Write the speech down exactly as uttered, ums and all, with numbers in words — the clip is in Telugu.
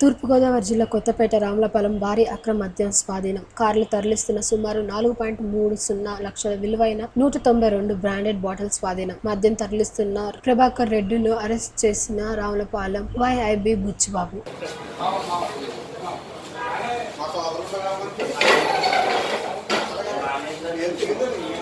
తూర్పుగోదావరి జిల్లా కొత్తపేట రామలపాలెం భారీ అక్రమ మద్యం స్వాధీనం. కార్లు తరలిస్తున్న సుమారు నాలుగు పాయింట్ మూడు సున్నా లక్షల విలువైన నూట తొంభై రెండు బ్రాండెడ్ బాటిల్ స్వాధీనం. మద్యం తరలిస్తున్న ప్రభాకర్ రెడ్డిను అరెస్ట్ చేసిన రామలపాలెం వైఐబి బుచ్చిబాబు. Gracias.